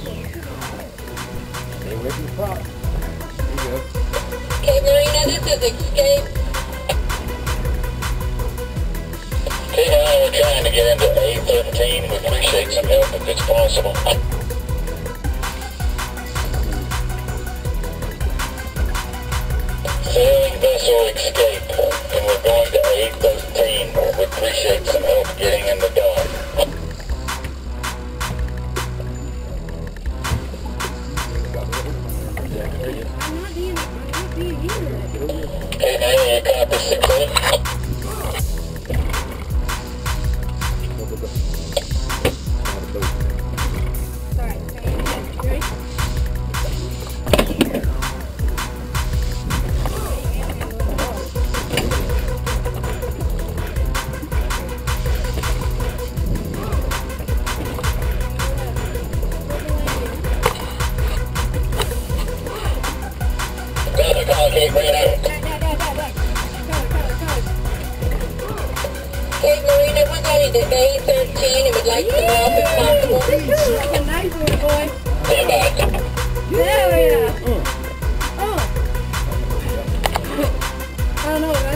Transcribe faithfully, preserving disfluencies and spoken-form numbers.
Hey, where's your prop? There you go. Okay, Marina, this is Escape. Okay, now we're trying to get into A thirteen. We appreciate some help if it's possible. Sailing vessel Escape, and we're going to A thirteen. We appreciate some help getting in the dock. Okay, now you copy six eight. Okay, Marina, we're going to A thirteen and would like some help if possible. Like a nice one, boy. Stand by. Yeah, yeah. Oh. I don't know.